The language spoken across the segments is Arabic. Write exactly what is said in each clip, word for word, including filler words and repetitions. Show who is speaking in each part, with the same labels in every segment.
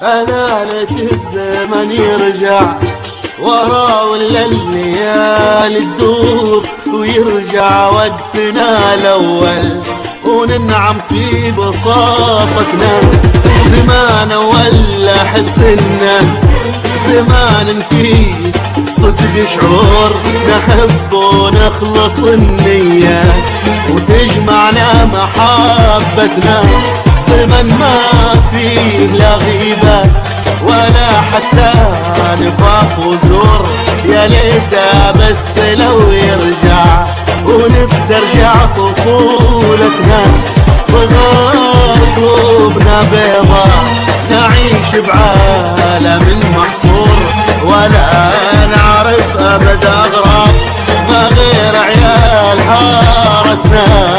Speaker 1: أنا لك الزمن يرجع ورا ولا الليالي تدور ويرجع وقتنا الأول وننعم في بساطتنا. زمان ولا حسنا زمان فيه صدق شعور نحب ونخلص النية وتجمعنا محبتنا. زمن ما فيه لا غيبة ولا حتى نفاق وزور، يا ليته بس لو يرجع ونسترجع طفولتنا. صغار قلوبنا بيضا نعيش بعالم محصور ولا نعرف أبد أغراب ما غير عيال حارتنا.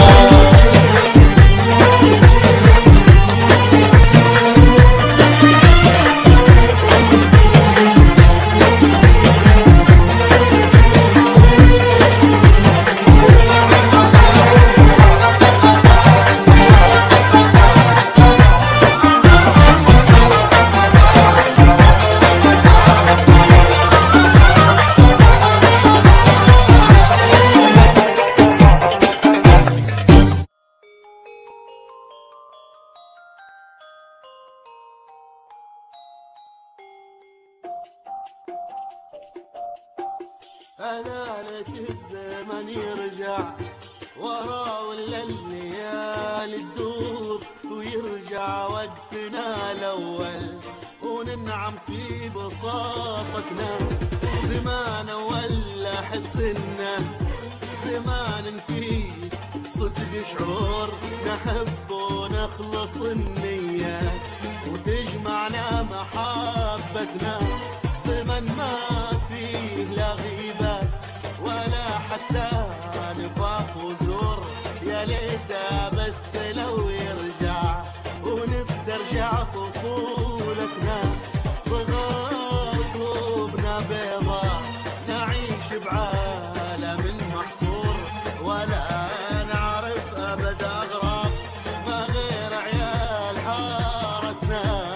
Speaker 1: أنا لك الزمن يرجع ورا ولا الليالي تدور ويرجع وقتنا الأول وننعم في بساطتنا. زمان ولا حسنا زمان فيه صدق شعور نحب ونخلص النية وتجمعنا محبتنا. زمن ما فيه لا غيبة ولا حتى نفاق وزور، يا ليته بس لو يرجع ونسترجع طفولتنا. صغار قلوبنا بيضا نعيش بعالم محصور ولا نعرف أبد أغراب ما غير عيال حارتنا.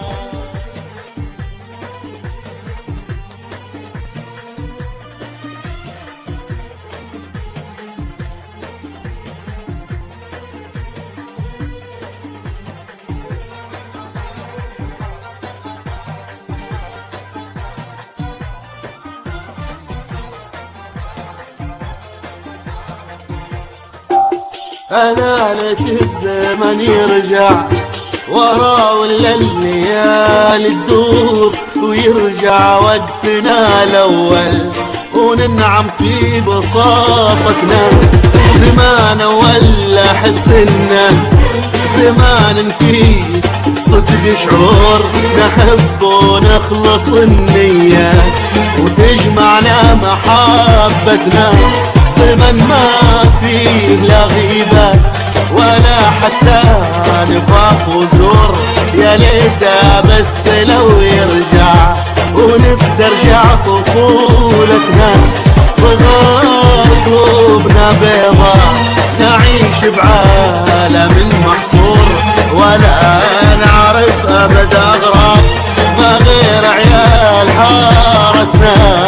Speaker 1: أنا لك الزمن يرجع ورا ولا الليالي تدور ويرجع وقتنا الأول وننعم في بساطتنا. زمان ولا حسنا زمان فيه صدق شعور نحب ونخلص النية وتجمعنا محبتنا. زمن ما فيه لا غيبة ولا حتى نفاق وزور، يا ليته بس لو يرجع ونسترجع طفولتنا. صغار قلوبنا بيضا نعيش بعالم محصور ولا نعرف أبد أغراب ما غير عيال حارتنا.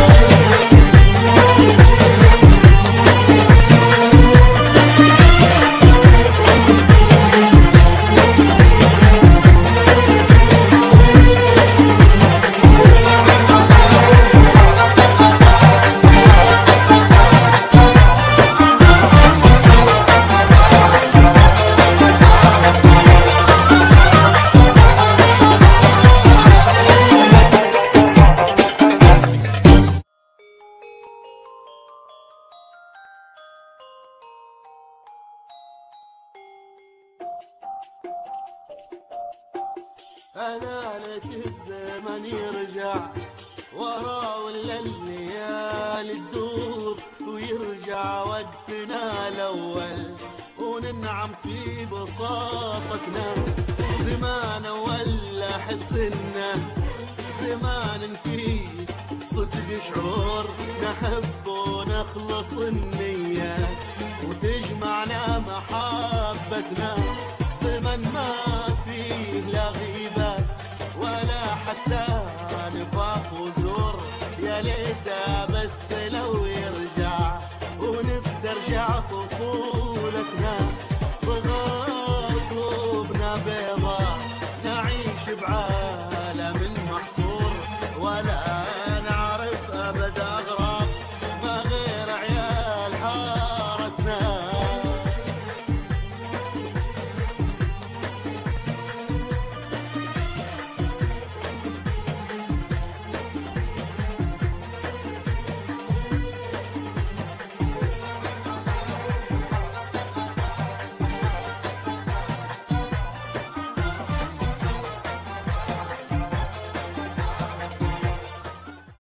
Speaker 1: أنا لك الزمن يرجع ورا ولا الليالي تدور ويرجع وقتنا الأول وننعم في بساطتنا. زمان ولا حسنا زمان فيه صدق شعور نحب ونخلص النية وتجمعنا محبتنا. زمن ما فيه لا غيبة ولا للدار.